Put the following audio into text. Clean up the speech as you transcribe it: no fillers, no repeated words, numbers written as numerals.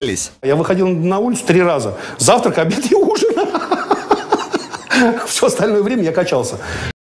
Я выходил на улицу 3 раза. Завтрак, обед и ужин. Все остальное время я качался.